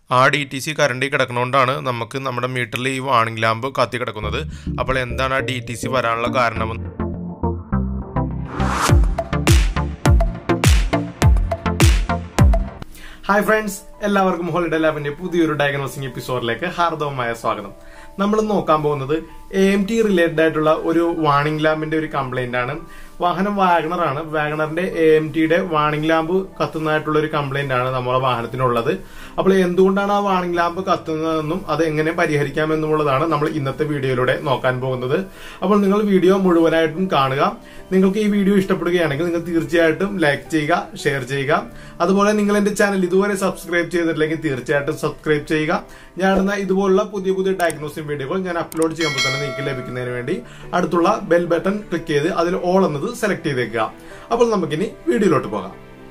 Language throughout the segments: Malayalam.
ആ DTC കറണ്ടിൽ കിടക്കുന്നതുകൊണ്ടാണ് നമുക്ക് നമ്മുടെ മീറ്ററിൽ ഈ വാർണിംഗ് ലാമ്പ് കത്തി കിടക്കുന്നത്. അപ്പോൾ എന്താണ് ആ DTC വരാനുള്ള കാരണമെന്ന് ഹായ് ഫ്രണ്ട്സ്, എല്ലാവർക്കും ഹോളിഡേ ലാബിന്റെ പുതിയൊരു ഡയഗ്നോസിംഗ് എപ്പിസോഡിലേക്ക് ഹാർദവമായ സ്വാഗതം. നമ്മൾ നോക്കാൻ പോകുന്നത് AMT റിലേറ്റഡ് ആയിട്ടുള്ള ഒരു വാർണിംഗ് ലാമ്പിന്റെ ഒരു കംപ്ലൈന്റ് ആണ്. വാഹനം വാഗണർ ആണ്. വാഗണറിന്റെ AMTയുടെ വാർണിംഗ് ലാമ്പ് കത്തുന്നതായിട്ടുള്ള ഒരു കംപ്ലൈന്റ് ആണ് നമ്മുടെ വാഹനത്തിനുള്ളത്. അപ്പോൾ എന്തുകൊണ്ടാണ് ആ വാർണിംഗ് ലാമ്പ് കത്തുന്നതെന്നും അത് എങ്ങനെ പരിഹരിക്കാമെന്നുള്ളതാണ് നമ്മൾ ഇന്നത്തെ വീഡിയോയിലൂടെ നോക്കാൻ പോകുന്നത്. അപ്പോൾ നിങ്ങൾ വീഡിയോ മുഴുവനായിട്ടും കാണുക. നിങ്ങൾക്ക് ഈ വീഡിയോ ഇഷ്ടപ്പെടുകയാണെങ്കിൽ നിങ്ങൾ തീർച്ചയായിട്ടും ലൈക്ക് ചെയ്യുക, ഷെയർ ചെയ്യുക. അതുപോലെ നിങ്ങൾ എന്റെ ചാനൽ ഇതുവരെ സബ്സ്ക്രൈബ് ചെയ്തിട്ടില്ലെങ്കിൽ തീർച്ചയായിട്ടും സബ്സ്ക്രൈബ് ചെയ്യുക. ഞാനിടുന്ന ഇതുപോലുള്ള പുതിയ പുതിയ ഡയഗ്നോസിംഗ് വീഡിയോകൾ ഞാൻ അപ്ലോഡ് ചെയ്യുമ്പോൾ തന്നെ നിങ്ങൾക്ക് ലഭിക്കുന്നതിന് വേണ്ടി അടുത്തുള്ള ബെൽ ബട്ടൺ ക്ലിക്ക് ചെയ്ത് അതിൽ ഓൾ എന്നത് സെലക്ട് ചെയ്തേക്കുക. അപ്പോൾ നമുക്കിനി വീഡിയോയിലോട്ട് പോകാം.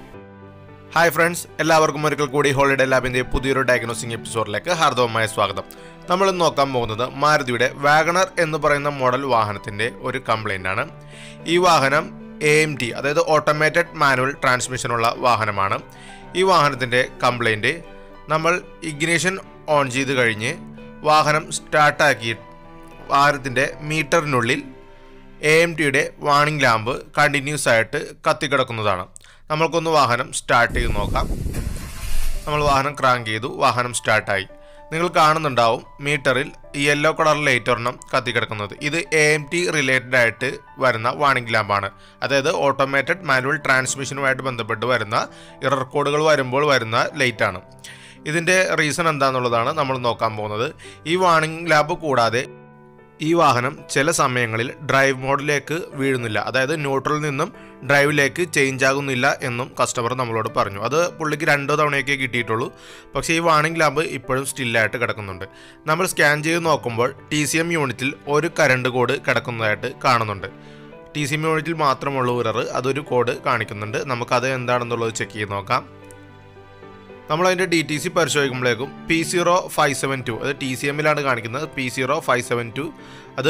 ഹായ് ഫ്രണ്ട്സ്, എല്ലാവർക്കും ഒരിക്കൽ കൂടി ഹോളിഡേ ലാബിന്റെ പുതിയൊരു ഡയഗ്നോസിംഗ് എപ്പിസോഡിലേക്ക് ഹാർദവമായ സ്വാഗതം. നമ്മൾ നോക്കാൻ പോകുന്നത് മാരുതിയുടെ വാഗണർ എന്ന് പറയുന്ന മോഡൽ വാഹനത്തിന്റെ ഒരു കംപ്ലൈന്റ് ആണ്. ഈ വാഹനം AMT, അതായത് ഓട്ടോമേറ്റഡ് മാനുവൽ ട്രാൻസ്മിഷനുള്ള വാഹനമാണ്. ഈ വാഹനത്തിന്റെ കംപ്ലൈന്റ്, നമ്മൾ ഇഗ്നിഷൻ ഓൺ ചെയ്ത് കഴിഞ്ഞ് വാഹനം സ്റ്റാർട്ടാക്കി വാഹനത്തിന്റെ മീറ്ററിനുള്ളിൽ AMTയുടെ വാർണിംഗ് ലാമ്പ് കണ്ടിന്യൂസ് ആയിട്ട് കത്തിക്കിടക്കുന്നതാണ്. നമ്മൾക്കൊന്ന് വാഹനം സ്റ്റാർട്ട് ചെയ്ത് നോക്കാം. നമ്മൾ വാഹനം ക്രാങ്ക് ചെയ്തു, വാഹനം സ്റ്റാർട്ടായി. നിങ്ങൾ കാണുന്നുണ്ടാവും മീറ്ററിൽ യെല്ലോ കളർ ലൈറ്റ് ഒരെണ്ണം കത്തിക്കിടക്കുന്നത്. ഇത് AMT റിലേറ്റഡ് ആയിട്ട് വരുന്ന വാർണിംഗ് ലാമ്പാണ്. അതായത് ഓട്ടോമേറ്റഡ് മാനുവൽ ട്രാൻസ്മിഷനുമായിട്ട് ബന്ധപ്പെട്ട് വരുന്ന എറർ കോഡുകൾ വരുമ്പോൾ വരുന്ന ലൈറ്റാണ്. ഇതിൻ്റെ റീസൺ എന്താണെന്നുള്ളതാണ് നമ്മൾ നോക്കാൻ പോകുന്നത്. ഈ വാർണിംഗ് ലാമ്പ് കൂടാതെ ഈ വാഹനം ചില സമയങ്ങളിൽ ഡ്രൈവ് മോഡിലേക്ക് വീഴുന്നില്ല, അതായത് ന്യൂട്രലിൽ നിന്നും ഡ്രൈവിലേക്ക് ചേഞ്ച് ആകുന്നില്ല എന്നും കസ്റ്റമർ നമ്മളോട് പറഞ്ഞു. അത് പുള്ളിക്ക് 2 തവണയൊക്കെ കിട്ടിയിട്ടുള്ളൂ. പക്ഷേ ഈ വാർണിംഗ് ലാമ്പ് ഇപ്പോഴും സ്റ്റില്ലായിട്ട് കിടക്കുന്നുണ്ട്. നമ്മൾ സ്കാൻ ചെയ്ത് നോക്കുമ്പോൾ TCM യൂണിറ്റിൽ ഒരു കറണ്ട് കോഡ് കിടക്കുന്നതായിട്ട് കാണുന്നുണ്ട്. TCM യൂണിറ്റിൽ മാത്രമുള്ള എറർ, അതൊരു കോഡ് കാണിക്കുന്നുണ്ട്. നമുക്കത് എന്താണെന്നുള്ളത് ചെക്ക് ചെയ്ത് നോക്കാം. നമ്മളതിൻ്റെ DTC പരിശോധിക്കുമ്പോഴേക്കും P0572, അത് TCMലാണ് കാണിക്കുന്നത്. P0572 അത്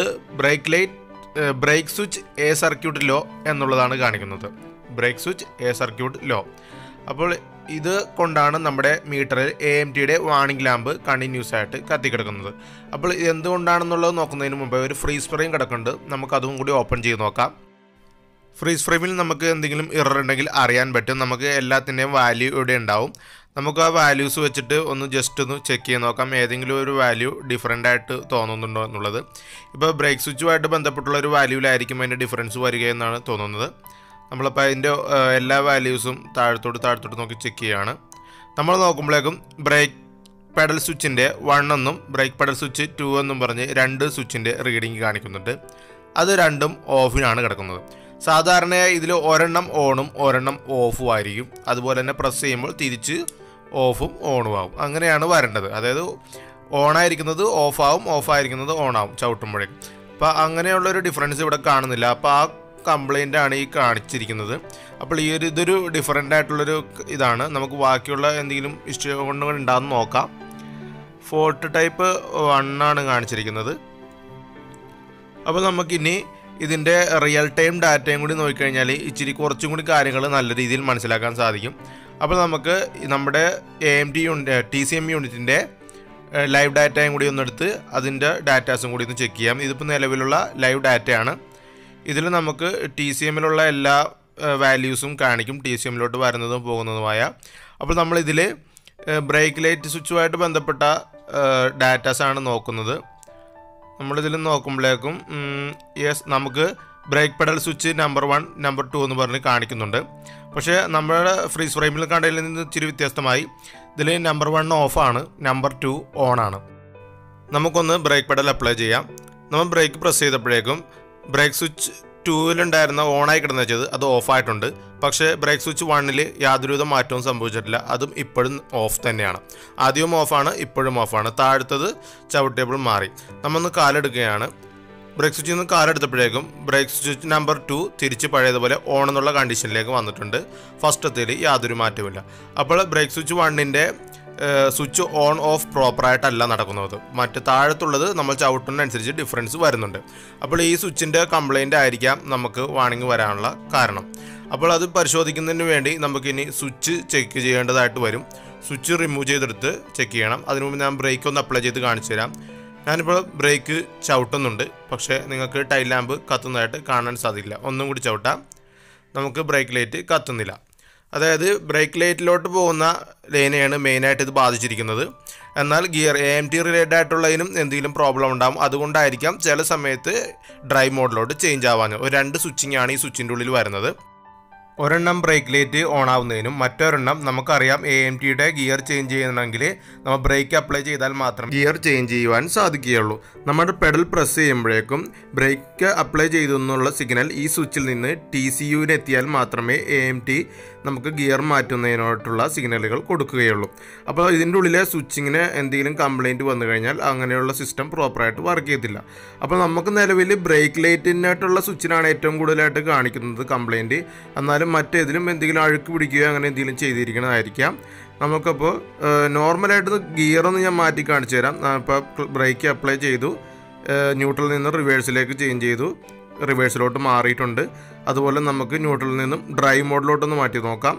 brake switch A circuit low എന്നുള്ളതാണ് കാണിക്കുന്നത്. Brake switch A circuit low. അപ്പോൾ ഇത് കൊണ്ടാണ് നമ്മുടെ മീറ്ററിൽ AMTയുടെ വാർണിംഗ് ലാമ്പ് കണ്ടിന്യൂസ് ആയിട്ട് കത്തിക്കിടക്കുന്നത്. അപ്പോൾ എന്തുകൊണ്ടാണെന്നുള്ളത് നോക്കുന്നതിന് മുമ്പ് ഒരു ഫ്രീസ് ഫ്രെയിം കിടക്കുന്നുണ്ട്. നമുക്കതും കൂടി ഓപ്പൺ ചെയ്ത് നോക്കാം. ഫ്രീസ് ഫ്രെയിമിൽ നമുക്ക് എന്തെങ്കിലും എറർ ഉണ്ടെങ്കിൽ അറിയാൻ പറ്റും. നമുക്ക് എല്ലാത്തിൻ്റെയും വാല്യൂ ഇവിടെ ഉണ്ടാവും. നമുക്ക് ആ വാല്യൂസ് വെച്ചിട്ട് ജസ്റ്റ് ഒന്ന് ചെക്ക് ചെയ്ത് നോക്കാം, ഏതെങ്കിലും ഒരു വാല്യൂ ഡിഫറൻ്റ് ആയിട്ട് തോന്നുന്നുണ്ടോ എന്നുള്ളത്. ഇപ്പോൾ ബ്രേക്ക് സ്വിച്ചുമായിട്ട് ബന്ധപ്പെട്ടുള്ള ഒരു വാല്യൂവിലായിരിക്കും അതിൻ്റെ ഡിഫറൻസ് വരികയെന്നാണ് തോന്നുന്നത്. നമ്മളപ്പോൾ അതിൻ്റെ എല്ലാ വാല്യൂസും താഴത്തോട്ട് നോക്കി ചെക്ക് ചെയ്യുകയാണ്. നമ്മൾ നോക്കുമ്പോഴേക്കും ബ്രേക്ക് പെഡൽ സ്വിച്ചിൻ്റെ 1 എന്നും ബ്രേക്ക് പെഡൽ സ്വിച്ച് 2 എന്നും പറഞ്ഞ് 2 സ്വിച്ചിൻ്റെ റീഡിങ് കാണിക്കുന്നുണ്ട്. അത് രണ്ടും ഓഫിനാണ് കിടക്കുന്നത്. സാധാരണയായി ഇതിൽ ഒരെണ്ണം ഓണും ഒരെണ്ണം ഓഫും ആയിരിക്കും. അതുപോലെ തന്നെ പ്രസ് ചെയ്യുമ്പോൾ തിരിച്ച് ഓഫും ഓണും ആവും. അങ്ങനെയാണ് വരേണ്ടത്. അതായത് ഓണായിരിക്കുന്നത് ഓഫാവും, ഓഫായിരിക്കുന്നത് ഓണാവും ചവിട്ടുമ്പോഴേക്കും. അപ്പോൾ അങ്ങനെയുള്ളൊരു ഡിഫറൻസ് ഇവിടെ കാണുന്നില്ല. അപ്പോൾ ആ കംപ്ലൈൻ്റ് ആണ് ഈ കാണിച്ചിരിക്കുന്നത്. അപ്പോൾ ഇതൊരു ഡിഫറൻ്റ് ആയിട്ടുള്ളൊരു ഇതാണ്. നമുക്ക് ബാക്കിയുള്ള എന്തെങ്കിലും ഇഷ്യൂകൾ ഉണ്ടാകുന്ന നോക്കാം. ഫോൾട്ട് ടൈപ്പ് 1 ആണ് കാണിച്ചിരിക്കുന്നത്. അപ്പോൾ നമുക്കിനി ഇതിൻ്റെ റിയൽ ടൈം ഡാറ്റയും കൂടി നോക്കിക്കഴിഞ്ഞാൽ ഇച്ചിരി കുറച്ചും കൂടി കാര്യങ്ങൾ നല്ല രീതിയിൽ മനസ്സിലാക്കാൻ സാധിക്കും. അപ്പോൾ നമുക്ക് നമ്മുടെ AMT TCM യൂണിറ്റിൻ്റെ ലൈവ് ഡാറ്റയും കൂടി ഒന്നെടുത്ത് അതിൻ്റെ ഡാറ്റാസും കൂടി ഒന്ന് ചെക്ക് ചെയ്യാം. ഇതിപ്പോൾ നിലവിലുള്ള ലൈവ് ഡാറ്റയാണ്. ഇതിൽ നമുക്ക് TCMലുള്ള എല്ലാ വാല്യൂസും കാണിക്കും, TCMലോട്ട് വരുന്നതും പോകുന്നതുമായ. അപ്പോൾ നമ്മളിതിൽ ബ്രേക്ക് ലൈറ്റ് സ്വിച്ചുമായിട്ട് ബന്ധപ്പെട്ട ഡാറ്റാസാണ് നോക്കുന്നത്. നമ്മളിതിൽ നോക്കുമ്പോഴേക്കും നമുക്ക് brake pedal switch number 1, number 2 എന്ന് പറഞ്ഞ് കാണിക്കുന്നുണ്ട്. പക്ഷേ നമ്മുടെ ഫ്രീസ് ഫ്രെയിമിൽ കണ്ടതിൽ നിന്ന് ഇച്ചിരി വ്യത്യസ്തമായി ഇതിൽ നമ്പർ 1 ഓഫാണ്, നമ്പർ 2 ഓണാണ്. നമുക്കൊന്ന് ബ്രേക്ക് പെഡൽ അപ്ലൈ ചെയ്യാം. നമ്മൾ ബ്രേക്ക് പ്രസ് ചെയ്തപ്പോഴേക്കും ബ്രേക്ക് സ്വിച്ച് 2-ലുണ്ടായിരുന്ന ഓണായി കിടന്നു വെച്ചത് അത് ഓഫായിട്ടുണ്ട്. പക്ഷേ ബ്രേക്ക് സ്വിച്ച് 1-ൽ യാതൊരുവിധ മാറ്റവും സംഭവിച്ചിട്ടില്ല. അതും ഇപ്പോഴും ഓഫ് തന്നെയാണ്. ആദ്യവും ഓഫാണ്, ഇപ്പോഴും ഓഫാണ്. താഴത്തത് ചവിട്ടിയപ്പോൾ മാറി. നമ്മൊന്ന് കാലെടുക്കുകയാണ്. ബ്രേക്ക് സ്വിച്ചിൽ നിന്ന് കാലെടുത്തപ്പോഴേക്കും ബ്രേക്ക് സ്വിച്ച് നമ്പർ 2 തിരിച്ച് പഴയതുപോലെ ഓൺ എന്നുള്ള കണ്ടീഷനിലേക്ക് വന്നിട്ടുണ്ട്. ഫസ്റ്റത്തിൽ യാതൊരു മാറ്റവുമില്ല. അപ്പോൾ ബ്രേക്ക് സ്വിച്ച് 1-ൻ്റെ സ്വിച്ച് ഓൺ ഓഫ് പ്രോപ്പറായിട്ടല്ല നടക്കുന്നത്. മറ്റ് താഴത്തുള്ളത് നമ്മൾ ചവിട്ടുന്നതനുസരിച്ച് ഡിഫറൻസ് വരുന്നുണ്ട്. അപ്പോൾ ഈ സ്വിച്ചിൻ്റെ കംപ്ലൈൻ്റ് ആയിരിക്കാം നമുക്ക് വാർണിംഗ് വരാനുള്ള കാരണം. അപ്പോൾ അത് പരിശോധിക്കുന്നതിന് വേണ്ടി നമുക്കിനി സ്വിച്ച് ചെക്ക് ചെയ്യേണ്ടതായിട്ട് വരും. സ്വിച്ച് റിമൂവ് ചെയ്തെടുത്ത് ചെക്ക് ചെയ്യണം. അതിനു മുമ്പ് ഞാൻ ബ്രേക്ക് ഒന്ന് അപ്ലൈ ചെയ്ത് കാണിച്ചു തരാം. ഞാനിപ്പോൾ ബ്രേക്ക് ചവിട്ടുന്നുണ്ട്, പക്ഷേ നിങ്ങൾക്ക് ടൈൽ ലാമ്പ് കത്തുന്നതായിട്ട് കാണാൻ സാധിക്കില്ല. ഒന്നും കൂടി ചവിട്ടാം. നമുക്ക് ബ്രേക്ക് ലൈറ്റ് കത്തുന്നില്ല. അതായത് ബ്രേക്ക് ലൈറ്റിലോട്ട് പോകുന്ന ലൈനെയാണ് മെയിനായിട്ട് ഇത് ബാധിച്ചിരിക്കുന്നത്. എന്നാൽ ഗിയർ AMT റിലേറ്റഡ് ആയിട്ടുള്ളതിനും എന്തെങ്കിലും പ്രോബ്ലം ഉണ്ടാകും. അതുകൊണ്ടായിരിക്കാം ചില സമയത്ത് ഡ്രൈവ് മോഡിലോട്ട് ചേഞ്ച് ആവാൻ. ഒരു 2 സ്വിച്ചിങ് ആണ് ഈ സ്വിച്ചിൻ്റെ ഉള്ളിൽ വരുന്നത്. ഒരെണ്ണം ബ്രേക്ക് ലൈറ്റ് ഓൺ ആവുന്നതിനും മറ്റൊരെണ്ണം നമുക്കറിയാം AMTയുടെ ഗിയർ ചേഞ്ച് ചെയ്യണമെങ്കിൽ നമ്മൾ ബ്രേക്ക് അപ്ലൈ ചെയ്താൽ മാത്രം ഗിയർ ചേഞ്ച് ചെയ്യുവാൻ സാധിക്കുകയുള്ളൂ. നമ്മുടെ പെഡൽ പ്രസ് ചെയ്യുമ്പോഴേക്കും ബ്രേക്ക് അപ്ലൈ ചെയ്തു എന്നുള്ള സിഗ്നൽ ഈ സ്വിച്ചിൽ നിന്ന് TCUവിന് എത്തിയാൽ മാത്രമേ AMT നമുക്ക് ഗിയർ മാറ്റുന്നതിനായിട്ടുള്ള സിഗ്നലുകൾ കൊടുക്കുകയുള്ളൂ. അപ്പോൾ ഇതിൻ്റെ ഉള്ളിലെ സ്വിച്ചിങ്ങിന് എന്തെങ്കിലും കംപ്ലൈൻറ്റ് വന്നു കഴിഞ്ഞാൽ അങ്ങനെയുള്ള സിസ്റ്റം പ്രോപ്പറായിട്ട് വർക്ക് ചെയ്യത്തില്ല. അപ്പോൾ നമുക്ക് നിലവിൽ ബ്രേക്ക് ലൈറ്റിനായിട്ടുള്ള സ്വിച്ചിനാണ് ഏറ്റവും കൂടുതലായിട്ട് കാണിക്കുന്നത് കംപ്ലൈൻറ്റ്. എന്നാലും മറ്റേതിലും എന്തെങ്കിലും അഴുക്ക് പിടിക്കുകയോ അങ്ങനെ എന്തെങ്കിലും ചെയ്തിരിക്കുന്നതായിരിക്കാം. നമുക്കപ്പോൾ നോർമലായിട്ട് ഗിയറൊന്ന് ഞാൻ മാറ്റി കാണിച്ചു തരാം. ഇപ്പോൾ ബ്രേക്ക് അപ്ലൈ ചെയ്തു, ന്യൂട്രലിൽ നിന്ന് റിവേഴ്സിലേക്ക് ചേഞ്ച് ചെയ്തു, റിവേഴ്സിലോട്ട് മാറിയിട്ടുണ്ട്. അതുപോലെ നമുക്ക് ന്യൂട്രലിൽ നിന്നും ഡ്രൈവ് മോഡിലോട്ടൊന്ന് മാറ്റി നോക്കാം.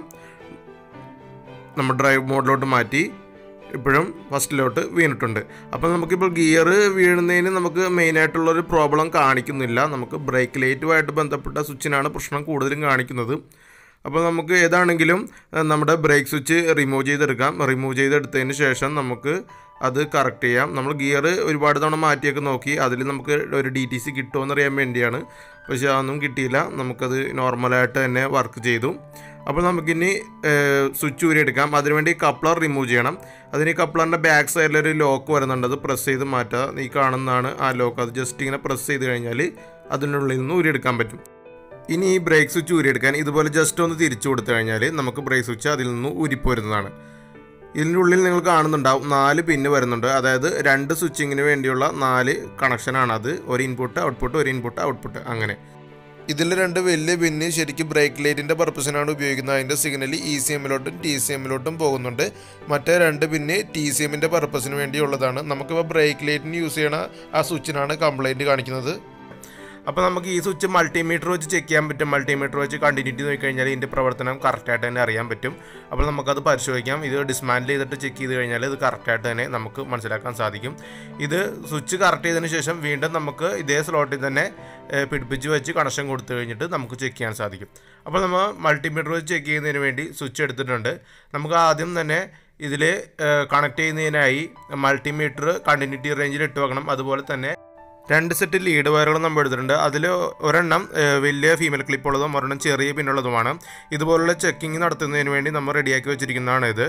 നമ്മൾ ഡ്രൈവ് മോഡിലോട്ട് മാറ്റി, ഇപ്പോഴും ഫസ്റ്റിലോട്ട് വീണിട്ടുണ്ട്. അപ്പോൾ നമുക്കിപ്പോൾ ഗിയർ വീഴുന്നതിന് നമുക്ക് മെയിനായിട്ടുള്ളൊരു പ്രോബ്ലം കാണിക്കുന്നില്ല. നമുക്ക് ബ്രേക്ക് ലൈറ്റുമായിട്ട് ബന്ധപ്പെട്ട സ്വിച്ചിനാണ് പ്രശ്നം കൂടുതലും കാണിക്കുന്നത്. അപ്പോൾ നമുക്ക് ഏതാണെങ്കിലും നമ്മുടെ ബ്രേക്ക് സ്വിച്ച് റിമൂവ് ചെയ്തെടുക്കാം. റിമൂവ് ചെയ്തെടുത്തതിന് ശേഷം നമുക്ക് അത് കറക്റ്റ് ചെയ്യാം. നമ്മൾ ഗിയർ ഒരുപാട് തവണ മാറ്റിയൊക്കെ നോക്കി, അതിൽ നമുക്ക് ഒരു DTC കിട്ടുമോയെന്നറിയാൻ വേണ്ടിയാണ്. പക്ഷേ അതൊന്നും കിട്ടിയില്ല. നമുക്കത് നോർമലായിട്ട് തന്നെ വർക്ക് ചെയ്തു. അപ്പോൾ നമുക്കിനി സ്വിച്ച് ഊരിയെടുക്കാം. അതിനുവേണ്ടി കപ്ലർ റിമൂവ് ചെയ്യണം. അതിന് കപ്ലറിൻ്റെ ബാക്ക് സൈഡിലൊരു ലോക്ക് വരുന്നുണ്ട്, അത് പ്രസ് ചെയ്ത് മാറ്റുക. ഈ കാണുന്നതാണ് ആ ലോക്ക്. അത് ജസ്റ്റ് ഇങ്ങനെ പ്രസ് ചെയ്ത് കഴിഞ്ഞാൽ അതിനുള്ളിൽ നിന്ന് ഊരിയെടുക്കാൻ പറ്റും. ഇനി ഈ ബ്രേക്ക് സ്വിച്ച് ഊരിയെടുക്കാൻ ഇതുപോലെ ജസ്റ്റ് ഒന്ന് തിരിച്ചു കൊടുത്തു കഴിഞ്ഞാൽ നമുക്ക് ബ്രേക്ക് സ്വിച്ച് അതിൽ നിന്ന് ഊരിപ്പോരുന്നതാണ്. ഇതിൻ്റെ ഉള്ളിൽ നിങ്ങൾ കാണുന്നുണ്ടാവും 4 പിന്ന് വരുന്നുണ്ട്. അതായത് 2 സ്വിച്ചിങ്ങിന് വേണ്ടിയുള്ള 4 കണക്ഷനാണത്. ഒരു ഇൻപുട്ട് ഔട്ട്പുട്ട്, ഒരു ഇൻപുട്ട് ഔട്ട്പുട്ട്, അങ്ങനെ. ഇതിൽ 2 വലിയ പിന്ന് ശരിക്കും ബ്രേക്ക് ലൈറ്റിൻ്റെ പർപ്പസിനാണ് ഉപയോഗിക്കുന്നത്. അതിൻ്റെ സിഗ്നൽ ECMലോട്ടും TCMലോട്ടും പോകുന്നുണ്ട്. മറ്റേ 2 പിന്ന് TCMൻ്റെ പർപ്പസിന് വേണ്ടിയുള്ളതാണ്. നമുക്കിപ്പോൾ ബ്രേക്ക് ലൈറ്റിന് യൂസ് ചെയ്യണ ആ സ്വിച്ചിനാണ് കംപ്ലൈൻറ്റ് കാണിക്കുന്നത്. അപ്പോൾ നമുക്ക് ഈ സ്വിച്ച് മൾട്ടിമീറ്റർ വെച്ച് ചെക്ക് ചെയ്യാൻ പറ്റും. മൾട്ടിമീറ്റർ വെച്ച് കണ്ടിന്യൂറ്റി നോക്കിക്കഴിഞ്ഞാൽ ഇതിൻ്റെ പ്രവർത്തനം കറക്റ്റായിട്ട് തന്നെ അറിയാൻ പറ്റും. അപ്പോൾ നമുക്കത് പരിശോധിക്കാം. ഇത് ഡിസ്മാൻഡിൽ ചെയ്തിട്ട് ചെക്ക് ചെയ്ത് കഴിഞ്ഞാൽ ഇത് കറക്റ്റായിട്ട് തന്നെ നമുക്ക് മനസ്സിലാക്കാൻ സാധിക്കും. ഇത് സ്വിച്ച് കറക്റ്റ് ചെയ്തതിന് ശേഷം വീണ്ടും നമുക്ക് ഇതേ സ്ലോട്ടിൽ തന്നെ പിടിപ്പിച്ച് വെച്ച് കണക്ഷൻ കൊടുത്തു കഴിഞ്ഞിട്ട് നമുക്ക് ചെക്ക് ചെയ്യാൻ സാധിക്കും. അപ്പോൾ നമ്മൾ മൾട്ടിമീറ്റർ വെച്ച് ചെക്ക് ചെയ്യുന്നതിന് വേണ്ടി സ്വിച്ച് എടുത്തിട്ടുണ്ട്. നമുക്ക് ആദ്യം തന്നെ ഇതിൽ കണക്ട് ചെയ്യുന്നതിനായി മൾട്ടിമീറ്റർ കണ്ടിന്യൂറ്റി റേഞ്ചിൽ ഇട്ട് വെക്കണം. അതുപോലെ തന്നെ 2 സെറ്റ് ലീഡ് വയറുകൾ നമ്മൾ എടുത്തിട്ടുണ്ട്. അതിൽ ഒരെണ്ണം വലിയ ഫീമെയിൽ ക്ലിപ്പുള്ളതും ഒരെണ്ണം ചെറിയ പിന്നുള്ളതുമാണ്. ഇതുപോലുള്ള ചെക്കിങ് നടത്തുന്നതിന് വേണ്ടി നമ്മൾ റെഡിയാക്കി വെച്ചിരിക്കുന്നതാണ് ഇത്.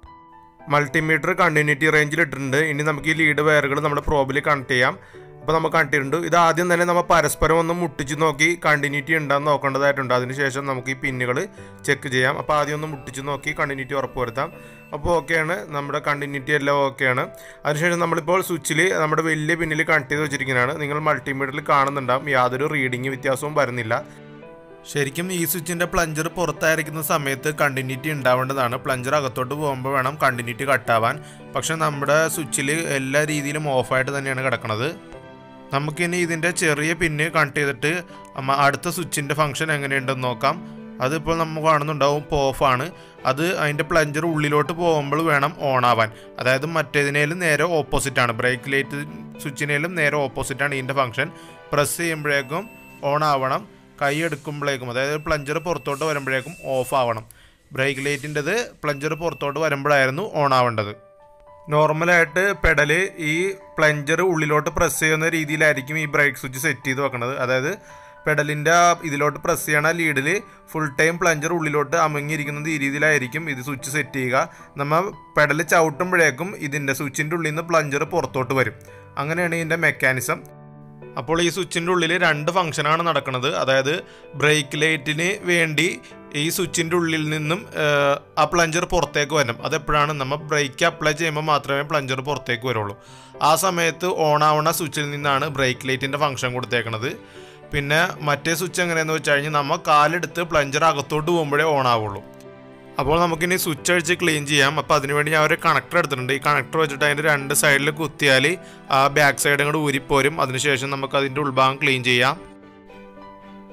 മൾട്ടിമീറ്റർ കണ്ടിന്യൂറ്റി റേഞ്ചിൽ ഇട്ടിട്ടുണ്ട്. ഇനി നമുക്ക് ഈ ലീഡ് വയറുകൾ നമ്മുടെ പ്രോബിൽ കണക്ട് ചെയ്യാം. അപ്പോൾ നമ്മൾ കണ്ടിട്ടുണ്ട്. ഇത് ആദ്യം തന്നെ നമ്മൾ പരസ്പരം ഒന്ന് മുട്ടിച്ച് നോക്കി കണ്ടിന്യൂറ്റി ഉണ്ടെന്ന് നോക്കേണ്ടതായിട്ടുണ്ട്. അതിനുശേഷം നമുക്ക് ഈ പിന്നുകൾ ചെക്ക് ചെയ്യാം. അപ്പോൾ ആദ്യം ഒന്ന് മുട്ടിച്ച് നോക്കി കണ്ടിന്യൂറ്റി ഉറപ്പുവരുത്താം. അപ്പോൾ ഓക്കെയാണ്, നമ്മുടെ കണ്ടിന്യൂറ്റി എല്ലാം ഓക്കെയാണ്. അതിനുശേഷം നമ്മളിപ്പോൾ സ്വിച്ചിൽ നമ്മുടെ വലിയ പിന്നിൽ കണക്ട് ചെയ്ത് വെച്ചിരിക്കുന്നതാണ്. നിങ്ങൾ മൾട്ടിമീറ്ററിൽ കാണുന്നുണ്ടാകും യാതൊരു റീഡിങ് വ്യത്യാസവും വരുന്നില്ല. ശരിക്കും ഈ സ്വിച്ചിൻ്റെ പ്ലഞ്ചർ പുറത്തായിരിക്കുന്ന സമയത്ത് കണ്ടിന്യൂറ്റി ഉണ്ടാവേണ്ടതാണ്. പ്ലഞ്ചർ അകത്തോട്ട് പോകുമ്പോൾ വേണം കണ്ടിന്യൂറ്റി കട്ടാവാൻ. പക്ഷെ നമ്മുടെ സ്വിച്ചിൽ എല്ലാ രീതിയിലും ഓഫായിട്ട് തന്നെയാണ് കിടക്കുന്നത്. നമുക്കിനി ഇതിൻ്റെ ചെറിയ പിന്ന് കണക്ട് ചെയ്തിട്ട് അടുത്ത സ്വിച്ചിൻ്റെ ഫംഗ്ഷൻ എങ്ങനെയുണ്ടെന്ന് നോക്കാം. അതിപ്പോൾ നമ്മൾ കാണുന്നുണ്ടാവും ഇപ്പോൾ ഓഫാണ്. അത് അതിൻ്റെ പ്ലഞ്ചർ ഉള്ളിലോട്ട് പോകുമ്പോൾ വേണം ഓൺ ആവാൻ. അതായത് മറ്റേതിനേലും നേരെ ഓപ്പോസിറ്റാണ്. ബ്രേക്ക് ലൈറ്റ് സ്വിച്ചിനേലും നേരെ ഓപ്പോസിറ്റാണ് ഇതിൻ്റെ ഫംഗ്ഷൻ. പ്രസ് ചെയ്യുമ്പോഴേക്കും ഓൺ ആവണം, കൈ എടുക്കുമ്പോഴേക്കും അതായത് പ്ലഞ്ചർ പുറത്തോട്ട് വരുമ്പോഴേക്കും ഓഫ് ആവണം. ബ്രേക്ക് ലൈറ്റിൻ്റെത് പ്ലഞ്ചർ പുറത്തോട്ട് വരുമ്പോഴായിരുന്നു ഓൺ ആവേണ്ടത്. നോർമലായിട്ട് പെഡൽ ഈ പ്ലഞ്ചർ ഉള്ളിലോട്ട് പ്രസ് ചെയ്യുന്ന രീതിയിലായിരിക്കും ഈ ബ്രേക്ക് സ്വിച്ച് സെറ്റ് ചെയ്ത് വെക്കുന്നത്. അതായത് പെഡലിൻ്റെ ഇതിലോട്ട് പ്രസ് ചെയ്യണ ലീഡിൽ ഫുൾ ടൈം പ്ലഞ്ചർ ഉള്ളിലോട്ട് അമങ്ങിയിരിക്കുന്നത് ഈ രീതിയിലായിരിക്കും ഇത് സ്വിച്ച് സെറ്റ് ചെയ്യുക. നമ്മൾ പെഡൽ ചവിട്ടുമ്പോഴേക്കും ഇതിൻ്റെ സ്വിച്ചിൻ്റെ ഉള്ളിൽ നിന്ന് പ്ലഞ്ചർ പുറത്തോട്ട് വരും. അങ്ങനെയാണ് ഇതിൻ്റെ മെക്കാനിസം. അപ്പോൾ ഈ സ്വിച്ചിൻ്റെ ഉള്ളിൽ 2 ഫംഗ്ഷനാണ് നടക്കുന്നത്. അതായത് ബ്രേക്ക് ലൈറ്റിന് വേണ്ടി ഈ സ്വിച്ചിൻ്റെ ഉള്ളിൽ നിന്നും ആ പ്ലഞ്ചർ പുറത്തേക്ക് വരണം. അതെപ്പോഴാണ് നമ്മൾ ബ്രേക്ക് അപ്ലൈ ചെയ്യുമ്പോൾ മാത്രമേ പ്ലഞ്ചർ പുറത്തേക്ക് വരുള്ളൂ. ആ സമയത്ത് ഓൺ ആവുന്ന സ്വിച്ചിൽ നിന്നാണ് ബ്രേക്ക് ലൈറ്റിൻ്റെ ഫംഗ്ഷൻ കൊടുത്തേക്കുന്നത്. പിന്നെ മറ്റേ സ്വിച്ച് എങ്ങനെയാണെന്ന് വെച്ച് കഴിഞ്ഞാൽ നമ്മൾ കാലെടുത്ത് പ്ലഞ്ചർ അകത്തോട്ട് പോകുമ്പോഴേ ഓൺ ആവുള്ളൂ. അപ്പോൾ നമുക്കിനി സ്വിച്ച് അഴിച്ച് ക്ലീൻ ചെയ്യാം. അപ്പോൾ അതിനുവേണ്ടി ഞാൻ ഒരു കണക്ടർ എടുത്തിട്ടുണ്ട്. ഈ കണക്ടർ വെച്ചിട്ട് അതിൻ്റെ 2 സൈഡിൽ കുത്തിയാൽ ആ ബാക്ക് സൈഡ് അങ്ങോട്ട് ഊരിപ്പോരും. അതിനുശേഷം നമുക്ക് അതിൻ്റെ ഉൾഭാഗം ക്ലീൻ ചെയ്യാം.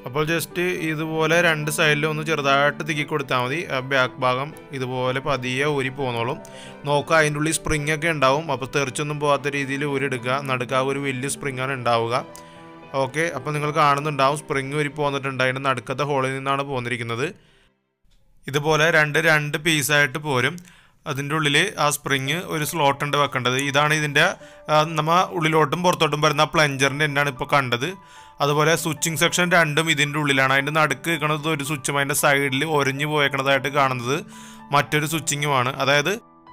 അപ്പോൾ ജസ്റ്റ് ഇതുപോലെ രണ്ട് സൈഡിലും ഒന്ന് ചെറുതായിട്ട് തിക്കി കൊടുത്താൽ മതി. ബാക്ക് ഭാഗം ഇതുപോലെ പതിയെ ഊരി പോന്നോളും. നോക്കുക, അതിൻ്റെ ഉള്ളിൽ സ്പ്രിങ് ഒക്കെ ഉണ്ടാവും. അപ്പോൾ തെറിച്ചൊന്നും പോകാത്ത രീതിയിൽ ഊരിയെടുക്കുക. നടുക്കാവ് ഒരു വലിയ സ്പ്രിങ്ങാണ് ഉണ്ടാവുക. ഓക്കെ, അപ്പോൾ നിങ്ങൾ കാണുന്നുണ്ടാവും സ്പ്രിങ് ഊരി പോന്നിട്ടുണ്ട്. അതിൻ്റെ നടുക്കത്തെ ഹോളിൽ നിന്നാണ് പോന്നിരിക്കുന്നത്. ഇതുപോലെ രണ്ട് പീസായിട്ട് പോരും. അതിൻ്റെ ഉള്ളിൽ ആ സ്പ്രിങ് ഒരു സ്ലോട്ട് ഉണ്ട് വെക്കേണ്ടത്. ഇതാണ് ഇതിൻ്റെ നമ്മൾ ഉള്ളിലോട്ടും പുറത്തോട്ടും വരുന്ന പ്ലഞ്ചറിൻ്റെ എന്നാണ് ഇപ്പോൾ കണ്ടത്. അതുപോലെ സ്വിച്ചിങ് സെക്ഷൻ രണ്ടും ഇതിൻ്റെ ഉള്ളിലാണ്. അതിൻ്റെ നടുക്ക് നിൽക്കുന്നത് ഒരു സ്വിച്ചും അതിൻ്റെ സൈഡിൽ ഒരഞ്ഞു പോയേക്കണതായിട്ട് കാണുന്നത് മറ്റൊരു സ്വിച്ചിങ്ങുമാണ്. അതായത്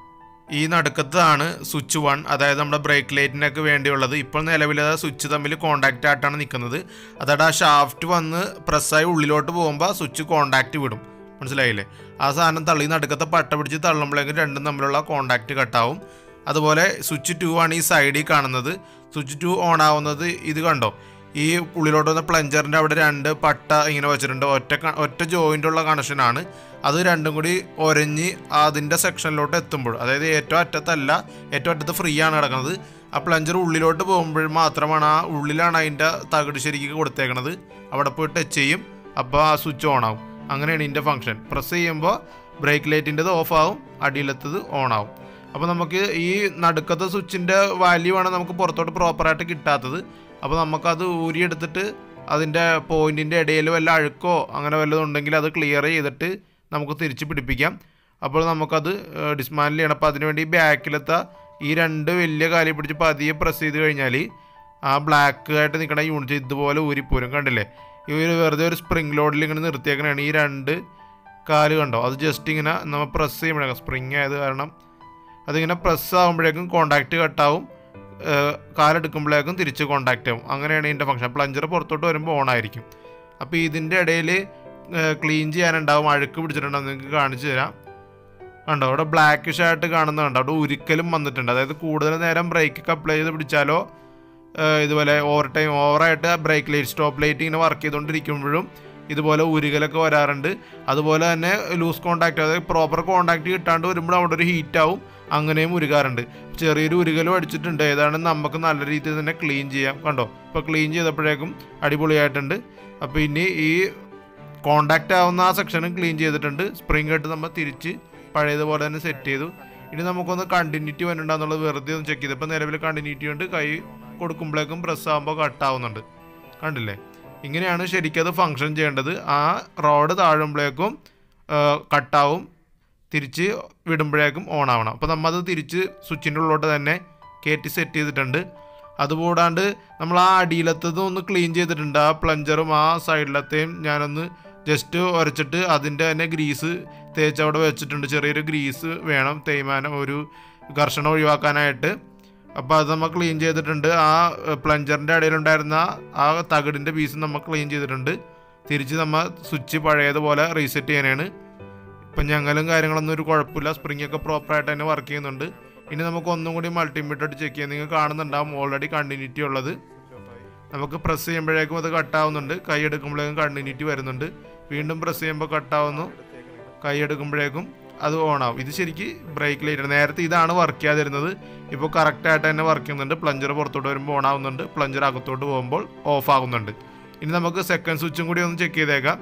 ഈ നടുക്കത്താണ് സ്വിച്ച് 1, അതായത് നമ്മുടെ ബ്രേക്ക് ലൈറ്റിനൊക്കെ വേണ്ടിയുള്ളത്. ഇപ്പോൾ നിലവിൽ സ്വിച്ച് തമ്മിൽ കോണ്ടാക്റ്റ് ആയിട്ടാണ് നിൽക്കുന്നത്. അതായത് ആ ഷാഫ്റ്റ് വന്ന് പ്രസ്സായി ഉള്ളിലോട്ട് പോകുമ്പോൾ സ്വിച്ച് കോണ്ടാക്റ്റ് വിടും. മനസ്സിലായില്ലേ? ആ സാധനം തള്ളി നടുക്കത്തെ പട്ട പിടിച്ച് തള്ളുമ്പോഴേക്കും രണ്ടും തമ്മിലുള്ള കോണ്ടാക്റ്റ് കട്ടാവും. അതുപോലെ സ്വിച്ച് 2 ആണ് ഈ സൈഡിൽ കാണുന്നത്. സ്വിച്ച് 2 ഓൺ ആവുന്നത് ഇത് കണ്ടോ, ഈ ഉള്ളിലോട്ട് വന്ന പ്ലഞ്ചറിൻ്റെ അവിടെ 2 പട്ട ഇങ്ങനെ വെച്ചിട്ടുണ്ട്. ഒറ്റ ജോയിൻ്റുള്ള കണക്ഷനാണ്. അത് രണ്ടും കൂടി ഒരഞ്ഞ് അതിൻ്റെ സെക്ഷനിലോട്ട് എത്തുമ്പോൾ, അതായത് ഏറ്റവും അറ്റത്ത് ഫ്രീ ആണ് കിടക്കുന്നത്. ആ പ്ലഞ്ചർ ഉള്ളിലോട്ട് പോകുമ്പോൾ മാത്രമാണ്, ആ ഉള്ളിലാണ് അതിൻ്റെ തകിട് ശരിക്ക് കൊടുത്തേക്കണത്. അവിടെ പോയി ടച്ച് ചെയ്യും, അപ്പോൾ ആ സ്വിച്ച് ഓൺ ആവും. അങ്ങനെയാണ് ഇതിൻ്റെ ഫംഗ്ഷൻ. പ്രസ് ചെയ്യുമ്പോൾ ബ്രേക്ക് ലൈറ്റിൻ്റെത് ഓഫ് ആവും, അടിയിലത്തത് ഓൺ ആവും. അപ്പോൾ നമുക്ക് ഈ നടുക്കത്തെ സ്വിച്ചിൻ്റെ വാല്യൂ ആണ് നമുക്ക് പുറത്തോട്ട് പ്രോപ്പറായിട്ട് കിട്ടാത്തത്. അപ്പോൾ നമുക്കത് ഊരിയെടുത്തിട്ട് അതിൻ്റെ പോയിൻറ്റിൻ്റെ ഇടയിൽ വല്ല അഴുക്കോ അങ്ങനെ വല്ലതും ഉണ്ടെങ്കിൽ അത് ക്ലിയർ ചെയ്തിട്ട് നമുക്ക് തിരിച്ച് പിടിപ്പിക്കാം. അപ്പോൾ നമുക്കത് ഡിസ്മാൻഡിൽ ചെയ്യണം. അപ്പോൾ അതിനുവേണ്ടി ബാക്കിലത്തെ ഈ 2 വലിയ കാലി പിടിച്ച് പതിയെ പ്രസ് ചെയ്ത് കഴിഞ്ഞാൽ ആ ബ്ലാക്ക് ആയിട്ട് നിൽക്കണ യൂണിറ്റ് ഇതുപോലെ ഊരിപ്പോരും. കണ്ടില്ലേ? ഈ വെറുതെ ഒരു സ്പ്രിങ് ലോഡിൽ ഇങ്ങനെ നിർത്തിയേക്കണതാണ്. ഈ 2 കാല് കണ്ടോ, അത് ജസ്റ്റ് ഇങ്ങനെ നമ്മൾ പ്രസ് ചെയ്യുമ്പോഴേക്കും, സ്പ്രിങ് ആയത് കാരണം അതിങ്ങനെ പ്രസ് ആകുമ്പോഴേക്കും കോണ്ടാക്റ്റ് കട്ടാവും. കാലെടുക്കുമ്പോഴേക്കും തിരിച്ച് കോണ്ടാക്റ്റ് ആവും. അങ്ങനെയാണ് ഇതിൻ്റെ ഫംഗ്ഷൻ. പ്ലഞ്ചർ പുറത്തോട്ട് വരുമ്പോൾ ഓൺ ആയിരിക്കും. അപ്പോൾ ഇതിൻ്റെ ഇടയിൽ ക്ലീൻ ചെയ്യാനുണ്ടാവും, അഴുക്ക് പിടിച്ചിട്ടുണ്ടാവും. നിങ്ങൾക്ക് കാണിച്ചു തരാം. കണ്ടോ, അവിടെ ബ്ലാക്കിഷ് ആയിട്ട് കാണുന്നത് കണ്ടോ, അവിടെ ഉരുക്കലും വന്നിട്ടുണ്ട്. അതായത് കൂടുതൽ നേരം ബ്രേക്കൊക്കെ അപ്ലൈ ചെയ്ത് പിടിച്ചാലോ ഇതുപോലെ ഓവറായിട്ട് ബ്രേക്ക് ലൈറ്റ് സ്റ്റോപ്പ് ലൈറ്റ് ഇങ്ങനെ വർക്ക് ചെയ്തുകൊണ്ടിരിക്കുമ്പോഴും ഇതുപോലെ ഉരുകലൊക്കെ വരാറുണ്ട്. അതുപോലെ തന്നെ ലൂസ് കോണ്ടാക്റ്റ്, അതായത് പ്രോപ്പർ കോണ്ടാക്റ്റ് കിട്ടാണ്ട് വരുമ്പോൾ അവിടെ ഒരു ഹീറ്റാവും. അങ്ങനെയും ഉരുകാറുണ്ട്. ചെറിയൊരു ഉരുകലും അടിച്ചിട്ടുണ്ട്. ഏതാണ് നമുക്ക് നല്ല രീതിയിൽ തന്നെ ക്ലീൻ ചെയ്യാം. കണ്ടോ, ഇപ്പോൾ ക്ലീൻ ചെയ്തപ്പോഴേക്കും അടിപൊളിയായിട്ടുണ്ട്. അപ്പോൾ ഇനി ഈ കോണ്ടാക്റ്റ് ആവുന്ന ആ സെക്ഷനും ക്ലീൻ ചെയ്തിട്ടുണ്ട്. സ്പ്രിങ് ഇട്ട് നമ്മൾ തിരിച്ച് പഴയതുപോലെ തന്നെ സെറ്റ് ചെയ്തു. ഇനി നമുക്കൊന്ന് കണ്ടിന്യൂറ്റി വന്നിട്ടുണ്ടെന്നുള്ളത് വെറുതെ ഒന്ന് ചെക്ക് ചെയ്തു. ഇപ്പോൾ നിലവിൽ കണ്ടിന്യൂറ്റി ഉണ്ട്. കൈ കൊടുക്കുമ്പോഴേക്കും പ്രസ് ആകുമ്പോൾ കട്ടാവുന്നുണ്ട്. കണ്ടില്ലേ? ഇങ്ങനെയാണ് ശരിക്കത് ഫങ്ഷൻ ചെയ്യേണ്ടത്. ആ റോഡ് താഴുമ്പോഴേക്കും കട്ടാവും, തിരിച്ച് വിടുമ്പോഴേക്കും ഓൺ ആവണം. അപ്പോൾ നമ്മളത് തിരിച്ച് സ്വിച്ചിൻ്റെ ഉള്ളിലോട്ട് തന്നെ കയറ്റി സെറ്റ് ചെയ്തിട്ടുണ്ട്. അതുകൂടാണ്ട് നമ്മൾ ആ അടിയിലത്തതും ഒന്ന് ക്ലീൻ ചെയ്തിട്ടുണ്ട്. ആ പ്ലഞ്ചറും ആ സൈഡിലത്തെയും ഞാനൊന്ന് ജസ്റ്റ് ഉരച്ചിട്ട് അതിൻ്റെ തന്നെ ഗ്രീസ് തേച്ച് അവിടെ വെച്ചിട്ടുണ്ട്. ചെറിയൊരു ഗ്രീസ് വേണം, തേയ്മാനം, ഒരു ഘർഷണം ഒഴിവാക്കാനായിട്ട്. അപ്പോൾ അത് നമ്മൾ ക്ലീൻ ചെയ്തിട്ടുണ്ട്. ആ പ്ലഞ്ചറിൻ്റെ ഇടയിലുണ്ടായിരുന്ന ആ തകിടിൻ്റെ പീസ് നമ്മൾ ക്ലീൻ ചെയ്തിട്ടുണ്ട്. തിരിച്ച് നമ്മൾ സ്വിച്ച് പഴയതുപോലെ റീസെറ്റ് ചെയ്യാനാണ്. ഇപ്പം ഞങ്ങളും കാര്യങ്ങളൊന്നും ഒരു കുഴപ്പമില്ല. സ്പ്രിങ് ഒക്കെ പ്രോപ്പറായിട്ട് തന്നെ വർക്ക് ചെയ്യുന്നുണ്ട്. ഇനി നമുക്ക് ഒന്നും കൂടി മൾട്ടിമീറ്റർ ചെക്ക് ചെയ്യാം. നിങ്ങൾ കാണുന്നുണ്ടാവും ഓൾറെഡി കണ്ടിന്യൂറ്റി ഉള്ളത്. നമുക്ക് പ്രസ് ചെയ്യുമ്പോഴേക്കും അത് കട്ടാവുന്നുണ്ട്. കൈ എടുക്കുമ്പോഴേക്കും കണ്ടിന്യൂറ്റി വരുന്നുണ്ട്. വീണ്ടും പ്രസ് ചെയ്യുമ്പോൾ കട്ടാവുന്നു. കൈ എടുക്കുമ്പോഴേക്കും അത് ഓണാവും. ഇത് ശരിക്ക് ബ്രേക്ക് ലൈറ്റ്. നേരത്തെ ഇതാണ് വർക്ക് ചെയ്യാതിരുന്നത്. ഇപ്പോൾ കറക്റ്റായിട്ട് തന്നെ വർക്ക് ചെയ്യുന്നുണ്ട്. പ്ലഞ്ചർ പുറത്തോട്ട് വരുമ്പോൾ ഓൺ ആവുന്നുണ്ട്. പ്ലഞ്ചർ അകത്തോട്ട് പോകുമ്പോൾ ഓഫ് ആകുന്നുണ്ട്. ഇനി നമുക്ക് സെക്കൻഡ് സ്വിച്ചും കൂടി ഒന്ന് ചെക്ക് ചെയ്തേക്കാം.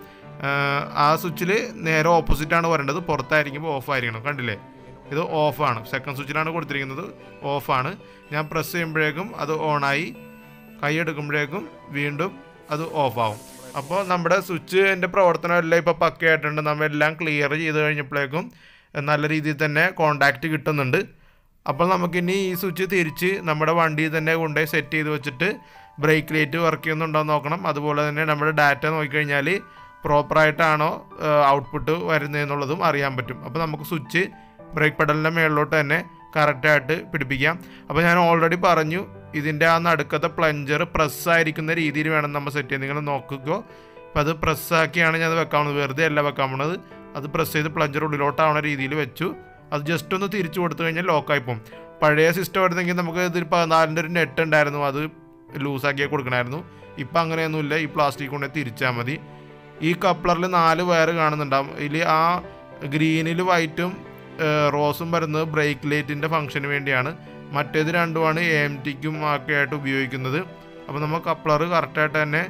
ആ സ്വിച്ചിൽ നേരെ ഓപ്പോസിറ്റാണ് വരേണ്ടത്. പുറത്തായിരിക്കുമ്പോൾ ഓഫ് ആയിരിക്കണം. കണ്ടില്ലേ? ഇത് ഓഫാണ്. സെക്കൻഡ് സ്വിച്ചിലാണ് കൊടുത്തിരിക്കുന്നത്, ഓഫാണ്. ഞാൻ പ്രസ് ചെയ്യുമ്പോഴേക്കും അത് ഓണായി. കൈ എടുക്കുമ്പോഴേക്കും വീണ്ടും അത് ഓഫാവും. അപ്പോൾ നമ്മുടെ സ്വിച്ചിൻ്റെ പ്രവർത്തനമെല്ലാം ഇപ്പോൾ പക്കയായിട്ടുണ്ട്. നമ്മളെല്ലാം ക്ലിയർ ചെയ്ത് കഴിഞ്ഞപ്പോഴേക്കും നല്ല രീതിയിൽ തന്നെ കോണ്ടാക്റ്റ് കിട്ടുന്നുണ്ട്. അപ്പോൾ നമുക്കിനി ഈ സ്വിച്ച് തിരിച്ച് നമ്മുടെ വണ്ടിയിൽ തന്നെ കൊണ്ടുപോയി സെറ്റ് ചെയ്ത് വെച്ചിട്ട് ബ്രേക്ക് ലൈറ്റ് വർക്ക് ചെയ്യുന്നുണ്ടോ എന്ന് നോക്കണം. അതുപോലെ തന്നെ നമ്മുടെ ഡാറ്റ നോക്കിക്കഴിഞ്ഞാൽ പ്രോപ്പറായിട്ടാണോ ഔട്ട്പുട്ട് വരുന്നതെന്നുള്ളതും അറിയാൻ പറ്റും. അപ്പോൾ നമുക്ക് സ്വിച്ച് ബ്രേക്ക് പെഡലിൻ്റെ മുകളിലോട്ട് തന്നെ കറക്റ്റായിട്ട് പിടിപ്പിക്കാം. അപ്പോൾ ഞാൻ ഓൾറെഡി പറഞ്ഞു, ഇതിൻ്റെ ആ നടുക്കത്തെ പ്ലഞ്ചർ പ്രസ്സായിരിക്കുന്ന രീതിയിൽ വേണം നമ്മൾ സെറ്റ് ചെയ്യാൻ. നിങ്ങൾ നോക്കുക. അപ്പോൾ അത് പ്രസ്സാക്കിയാണ് ഞാൻ വെക്കാവുന്നത്, വെറുതെ അല്ല വെക്കാൻ പോണത്. അത് പ്രസ് ചെയ്ത് പ്ലഞ്ചർ ഉള്ളിലോട്ടാവുന്ന രീതിയിൽ വെച്ചു. അത് ജസ്റ്റ് ഒന്ന് തിരിച്ചു കൊടുത്തു കഴിഞ്ഞാൽ ലോക്കായി പോകും. പഴയ സിസ്റ്റം വരുന്നെങ്കിൽ നമുക്ക് ഇതിൽ 14 ഒരു നെറ്റ് ഉണ്ടായിരുന്നു, അത് ലൂസാക്കിയാൽ കൊടുക്കണമായിരുന്നു. ഇപ്പം അങ്ങനെയൊന്നുമില്ല. ഈ പ്ലാസ്റ്റിക് കൊണ്ട് തിരിച്ചാൽ മതി. ഈ കപ്ലറിൽ 4 വയർ കാണുന്നുണ്ടാവും. ഇതിൽ ആ ഗ്രീനിൽ വൈറ്റും റോസും വരുന്നത് ബ്രേക്ക് ലൈറ്റിൻ്റെ ഫംഗ്ഷന് വേണ്ടിയാണ്. മറ്റേത് രണ്ടുമാണ് AMTക്കും ഒക്കെ ആയിട്ട് ഉപയോഗിക്കുന്നത്. അപ്പോൾ നമ്മൾ കപ്ലർ കറക്റ്റായിട്ട് തന്നെ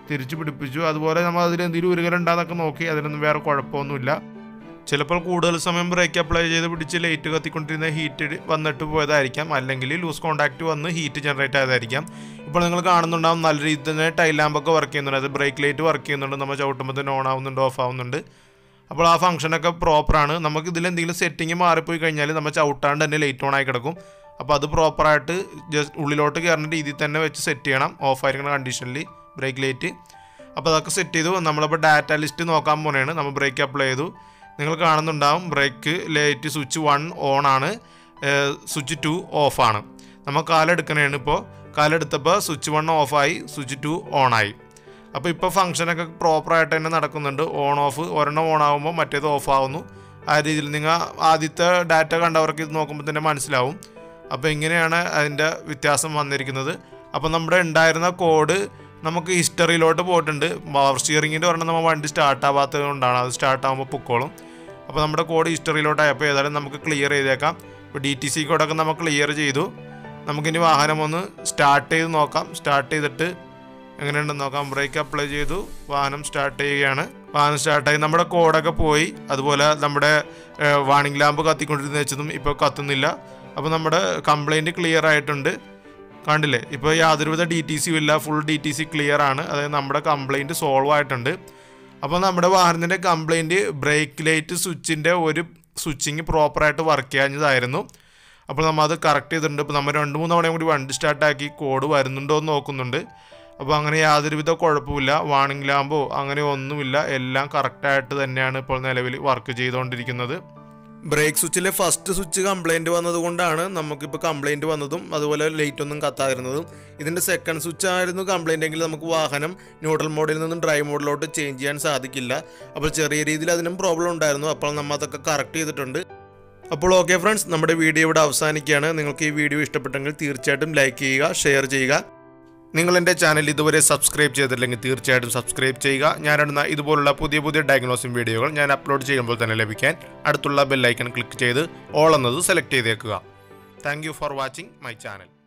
തിരിച്ച് പിടിപ്പിച്ചു. അതുപോലെ നമ്മൾ അതിൽ എന്തെങ്കിലും ഉരുകലുണ്ടാകുന്നൊക്കെ നോക്കി. അതിനൊന്നും വേറെ കുഴപ്പമൊന്നുമില്ല. ചിലപ്പോൾ കൂടുതൽ സമയം ബ്രേക്ക് അപ്ലൈ ചെയ്ത് പിടിച്ച് ലൈറ്റ് കത്തിക്കൊണ്ടിരുന്ന ഹീറ്റ് വന്നിട്ട് പോയതായിരിക്കാം, അല്ലെങ്കിൽ ലൂസ് കോൺടാക്റ്റ് വന്ന് ഹീറ്റ് ജനറേറ്റ് ആയതായിരിക്കാം. ഇപ്പോൾ നിങ്ങൾ കാണുന്നുണ്ടാവും നല്ല രീതിയിൽ തന്നെ ടൈൽ ലാമ്പൊക്കെ വർക്ക് ചെയ്യുന്നുണ്ട്. അത് ബ്രേക്ക് ലൈറ്റ് വർക്ക് ചെയ്യുന്നുണ്ട്. നമ്മൾ ചവിട്ടുമ്പോൾ തന്നെ ഓൺ ആവുന്നുണ്ട്, ഓഫ് ആവുന്നുണ്ട്. അപ്പോൾ ആ ഫംഗ്ഷനൊക്കെ പ്രോപ്പറാണ്. നമുക്ക് ഇതിൽ എന്തെങ്കിലും സെറ്റിംഗ് മാറിപ്പോയി കഴിഞ്ഞാൽ നമ്മൾ ചവിട്ടാണ്ട് തന്നെ ലൈറ്റ് ഓൺ ആയി കിടക്കും. അപ്പോൾ അത് പ്രോപ്പറായിട്ട് ജസ്റ്റ് ഉള്ളിലോട്ട് കയറുന്ന രീതിയിൽ തന്നെ വെച്ച് സെറ്റ് ചെയ്യണം, ഓഫ് ആയിരിക്കുന്ന കണ്ടീഷനിൽ ബ്രേക്ക് ലൈറ്റ്. അപ്പോൾ അതൊക്കെ സെറ്റ് ചെയ്തു. നമ്മളിപ്പോൾ ഡാറ്റ ലിസ്റ്റ് നോക്കാൻ പോകുന്നതാണ്. നമ്മൾ ബ്രേക്ക് അപ്ലൈ ചെയ്തു. നിങ്ങൾ കാണുന്നുണ്ടാവും ബ്രേക്ക് ലൈറ്റ് സ്വിച്ച് 1 ഓൺ ആണ്, സ്വിച്ച് 2 ഓഫാണ്. നമ്മൾ കാലെടുക്കണേണ്. ഇപ്പോൾ കാലെടുത്തപ്പോൾ സ്വിച്ച് 1 ഓഫായി, സ്വിച്ച് 2 ഓണായി. അപ്പോൾ ഇപ്പോൾ ഫംഗ്ഷനൊക്കെ പ്രോപ്പറായിട്ട് തന്നെ നടക്കുന്നുണ്ട്. ഓൺ ഓഫ് ഒരെണ്ണം ഓൺ ആകുമ്പോൾ മറ്റേത് ഓഫ് ആവുന്നു. ആ രീതിയിൽ നിങ്ങൾ ആദ്യത്തെ ഡാറ്റ കണ്ടവർക്ക് ഇത് നോക്കുമ്പോൾ തന്നെ മനസ്സിലാവും. അപ്പോൾ ഇങ്ങനെയാണ് അതിൻ്റെ വ്യത്യാസം വന്നിരിക്കുന്നത്. അപ്പോൾ നമ്മുടെ ഉണ്ടായിരുന്ന കോഡ് നമുക്ക് ഹിസ്റ്ററിയിലോട്ട് പോയിട്ടുണ്ട്. പവർ സ്റ്റിയറിങ്ങിൻ്റെ ഒരെണ്ണം നമ്മൾ വണ്ടി സ്റ്റാർട്ട് ആവാത്തത് കൊണ്ടാണ്. അത് സ്റ്റാർട്ട് ആകുമ്പോൾ പൊക്കോളും. അപ്പോൾ നമ്മുടെ കോഡ് ഹിസ്റ്ററിയിലോട്ടായപ്പോൾ ഏതായാലും നമുക്ക് ക്ലിയർ ചെയ്തേക്കാം. ഇപ്പോൾ DTC കോഡൊക്കെ നമ്മൾ ക്ലിയർ ചെയ്തു. നമുക്കിനി വാഹനം ഒന്ന് സ്റ്റാർട്ട് ചെയ്ത് നോക്കാം. സ്റ്റാർട്ട് ചെയ്തിട്ട് എങ്ങനെയുണ്ടെന്ന് നോക്കാം. ബ്രേക്ക് അപ്ലൈ ചെയ്തു, വാഹനം സ്റ്റാർട്ട് ചെയ്യുകയാണ്. വാഹനം സ്റ്റാർട്ടായി, നമ്മുടെ കോഡൊക്കെ പോയി. അതുപോലെ നമ്മുടെ വാണിംഗ് ലാമ്പ് കത്തിക്കൊണ്ടിരുന്ന വെച്ചതും ഇപ്പോൾ കത്തുന്നില്ല. അപ്പോൾ നമ്മുടെ കംപ്ലൈൻറ്റ് ക്ലിയർ ആയിട്ടുണ്ട്. കണ്ടില്ലേ, ഇപ്പോൾ യാതൊരുവിധ DTC ഇല്ല, ഫുൾ DTC ക്ലിയർ ആണ്. അതായത് നമ്മുടെ കംപ്ലൈൻറ്റ് സോൾവ് ആയിട്ടുണ്ട്. അപ്പോൾ നമ്മുടെ വാഹനത്തിൻ്റെ കംപ്ലൈൻറ്റ് ബ്രേക്ക് ലൈറ്റ് സ്വിച്ചിൻ്റെ ഒരു സ്വിച്ചിങ് പ്രോപ്പറായിട്ട് വർക്ക് ചെയ്യാഞ്ഞതായിരുന്നു. അപ്പോൾ നമ്മൾ അത് കറക്റ്റ് ചെയ്തിട്ടുണ്ട്. ഇപ്പോൾ നമ്മൾ 2-3 തവണയും കൂടി വണ്ടി സ്റ്റാർട്ടാക്കി കോഡ് വരുന്നുണ്ടോ എന്ന് നോക്കുന്നുണ്ട്. അപ്പോൾ അങ്ങനെ യാതൊരുവിധ കുഴപ്പമില്ല. വാണിംഗ് ലാമ്പോ അങ്ങനെ ഒന്നുമില്ല. എല്ലാം കറക്റ്റായിട്ട് തന്നെയാണ് ഇപ്പോൾ നിലവിൽ വർക്ക് ചെയ്തുകൊണ്ടിരിക്കുന്നത്. ബ്രേക്ക് സ്വിച്ചിലെ ഫസ്റ്റ് സ്വിച്ച് കംപ്ലൈൻറ്റ് വന്നതുകൊണ്ടാണ് നമുക്കിപ്പോൾ കംപ്ലൈൻറ്റ് വന്നതും അതുപോലെ ലൈറ്റ് ഒന്നും കത്താതിരുന്നതും. ഇതിൻ്റെ സെക്കൻഡ് സ്വിച്ച് ആയിരുന്നു കംപ്ലൈൻ്റ് എങ്കിൽ നമുക്ക് വാഹനം ന്യൂട്രൽ മോഡിൽ നിന്നും ഡ്രൈവ് മോഡിലോട്ട് ചേഞ്ച് ചെയ്യാൻ സാധിക്കില്ല. അപ്പോൾ ചെറിയ രീതിയിൽ അതിനും പ്രോബ്ലം ഉണ്ടായിരുന്നു. അപ്പോൾ നമ്മൾ അതൊക്കെ കറക്റ്റ് ചെയ്തിട്ടുണ്ട്. അപ്പോൾ ഓക്കെ ഫ്രണ്ട്സ്, നമ്മുടെ വീഡിയോ ഇവിടെ അവസാനിക്കുകയാണ്. നിങ്ങൾക്ക് ഈ വീഡിയോ ഇഷ്ടപ്പെട്ടെങ്കിൽ തീർച്ചയായിട്ടും ലൈക്ക് ചെയ്യുക, ഷെയർ ചെയ്യുക. നിങ്ങൾ എൻ്റെ ചാനൽ ഇതുവരെ സബ്സ്ക്രൈബ് ചെയ്തില്ലെങ്കിൽ തീർച്ചയായിട്ടും സബ്സ്ക്രൈബ് ചെയ്യുക. ഞാനിടുന്ന ഇതുപോലുള്ള പുതിയ ഡയഗ്നോസിംഗ് വീഡിയോകൾ ഞാൻ അപ്ലോഡ് ചെയ്യുമ്പോൾ തന്നെ ലഭിക്കാൻ അടുത്തുള്ള ബെൽ ഐക്കൺ ക്ലിക്ക് ചെയ്ത് ഓൾ എന്നത് സെലക്ട് ചെയ്തേക്കുക. Thank you for watching my channel.